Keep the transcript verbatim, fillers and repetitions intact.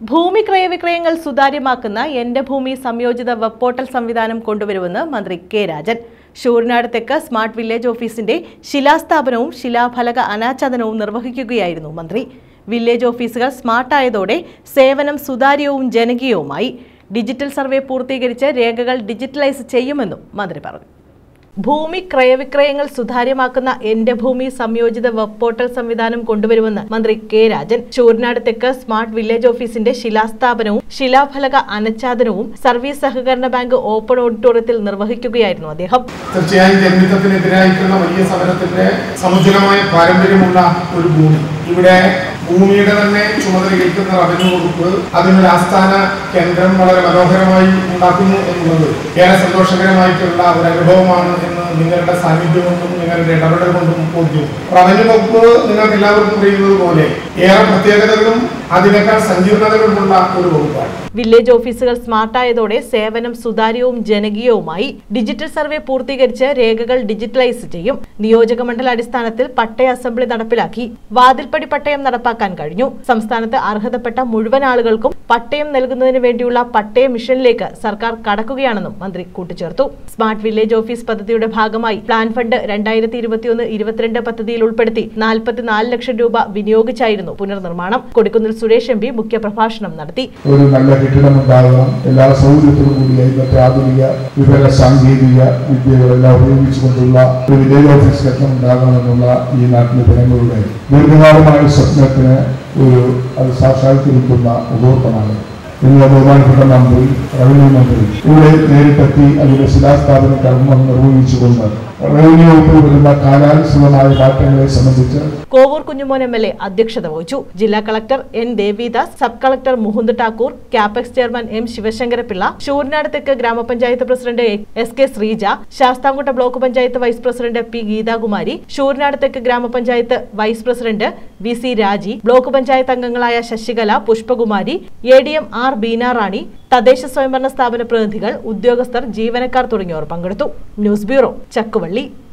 ഭൂമി ക്രയവിക്രയങ്ങൾ സുതാര്യമാക്കുന്ന എന്റെ ഭൂമി സംയോജിത വെബ് പോർട്ടൽ സംവിധാനം കൊണ്ടുവരുമെന്ന് മന്ത്രി കെ രാജൻ. ശൂരനാട് തെക്ക് സ്മാർട്ട് വില്ലേജ് ഓഫീസിന്റെ ശിലാസ്ഥാപനവും ശിലാഫലക അനാച്ഛാദനവും നിർവഹിക്കുകയായിരുന്നു മന്ത്രി. വില്ലേജ് ഓഫീസുകൾ സ്മാർട്ടായതോടെ സേവനം സുതാര്യവും ജനകീയവുമായി. ഡിജിറ്റൽ സർവേ പൂർത്തീകരിച്ച് രേഖകൾ ഡിജിറ്റലൈസ് ചെയ്യുമെന്നും മന്ത്രി പറഞ്ഞു. ഭൂമി ക്രയവിക്രയങ്ങൾ സുതാര്യമാക്കുന്ന എന്റെ ഭൂമി സംയോജിത വെബ് പോർട്ടൽ സംവിധാനം കൊണ്ടുവരുമെന്ന് മന്ത്രി കെ രാജൻ ശൂരനാട് തെക്ക് സ്മാർട്ട് വില്ലേജ് ഓഫീസിന്റെ ശിലാസ്ഥാപനവും ശിലാഫലക അനാച്ഛാദനവും സർവീസ് സഹകരണ ബാങ്ക് ഓപ്പൺ ഓഡിറ്റോറിയത്തിൽ നിർവഹിക്കുകയായിരുന്നു അദ്ദേഹം. തീർച്ചയായും ജന്മിത്തത്തിനെതിരായിട്ടുള്ള വലിയ സമരത്തിന്റെ സമുചിതമായ പാരമ്പര്യമുള്ള ഒരു ഭൂമി, ഇവിടെ ഭൂമിയുടെ തന്നെ ചുമതല ഏൽക്കുന്ന റവന്യൂ വകുപ്പ് അതിനൊരു ആസ്ഥാന കേന്ദ്രം വളരെ മനോഹരമായി ഉണ്ടാക്കുന്നു എന്നുള്ളത് ഏറെ സന്തോഷകരമായിട്ടുള്ള ഒരു അനുഭവമാണ് എന്ന് നിങ്ങളുടെ സാന്നിധ്യം കൊണ്ടും നിങ്ങളുടെ ഇടപെടൽ കൊണ്ടും ബോധ്യം. റവന്യൂ വകുപ്പ് നിങ്ങൾക്ക് എല്ലാവർക്കും അറിയുന്നത് പോലെ ഏറെ പ്രത്യേകതകളും അതിനേക്കാൾ സങ്കീർണതകളുമുള്ള ഒരു വകുപ്പാണ്. വില്ലേജ് ഓഫീസുകൾ സ്മാർട്ടായതോടെ സേവനം സുതാര്യവും ജനകീയവുമായി. ഡിജിറ്റൽ സർവേ പൂർത്തീകരിച്ച് രേഖകൾ ഡിജിറ്റലൈസ് ചെയ്യും. നിയോജക മണ്ഡല അടിസ്ഥാനത്തിൽ പട്ടയ അസംബ്ലി നടപ്പിലാക്കി വാതിൽപ്പടി പട്ടയം നടപ്പാക്കാൻ കഴിഞ്ഞു. സംസ്ഥാനത്ത് അർഹതപ്പെട്ട മുഴുവൻ ആളുകൾക്കും പട്ടയം നൽകുന്നതിന് വേണ്ടിയുള്ള പട്ടയ മിഷനിലേക്ക് സർക്കാർ കടക്കുകയാണെന്നും മന്ത്രി കൂട്ടിച്ചേർത്തു. സ്മാർട്ട് വില്ലേജ് ഓഫീസ് പദ്ധതിയുടെ ഭാഗമായി പ്ലാൻ ഫണ്ട് രണ്ടായിരത്തി ഇരുപത്തിയൊന്ന് ഇരുപത്തിരണ്ട് പദ്ധതിയിൽ ഉൾപ്പെടുത്തി നാൽപ്പത്തിനാല് ലക്ഷം രൂപ വിനിയോഗിച്ചായിരുന്നു പുനർനിർമ്മാണം. കൊടിക്കുന്നിൽ സുരേഷ് എം പി മുഖ്യപ്രഭാഷണം നടത്തി. ഒരു നല്ല കെട്ടിടമുണ്ടാകണം, എല്ലാ സൗകര്യത്തോടും കൂടിയ ഇന്നത്തെ ആധുനിക വിവര സാങ്കേതിക വിദ്യകളെല്ലാം ഉപയോഗിച്ചുകൊണ്ടുള്ള ഒരു വില്ലേജ് ഓഫീസ് കെട്ടിടം ഉണ്ടാകണമെന്നുള്ള ഈ നാട്ടിലെ ജനങ്ങളുടെ ദീർഘകാലമായ സ്വപ്നത്തിന് ഒരു അത് സാക്ഷാത്കരിക്കുന്ന മുഹൂർത്തമാണ്. ഇന്ന് ബഹുമാനപ്പെട്ട മന്ത്രി, റവന്യൂ മന്ത്രി ഇവിടെ നേരിട്ടെത്തി അതിന്റെ ശിലാസ്ഥാപന കർമ്മം നിർവഹിച്ചുകൊണ്ട് റവന്യൂ വകുപ്പിൽ വരുന്ന കാലാനുസൃതമായ മാറ്റങ്ങളെ സംബന്ധിച്ച് Kovoor Kunjumon M L A അധ്യക്ഷത വഹിച്ചു. ജില്ലാ collector N Devidas, sub collector Mukund Thakur, Capex chairman M Sivasankarapillai, Sooranad തെക്ക് ഗ്രാമപഞ്ചായത്ത് president S K Sreeja, Sasthamcotta block panchayat vice president P Geethakumari, Sooranad തെക്ക് ഗ്രാമപഞ്ചായത്ത് vice president V C Raji, block panchayat അംഗങ്ങളായ Sasikala, Pushpakumari, A D M R Beena Rani, തദ്ദേശ സ്വയംഭരണ സ്ഥാപന പ്രതിനിധികൾ, ഉദ്യോഗസ്ഥർ, ജീവനക്കാർ തുടങ്ങിയവർ പങ്കെടുത്തു. News bureau, Chakkuvalli.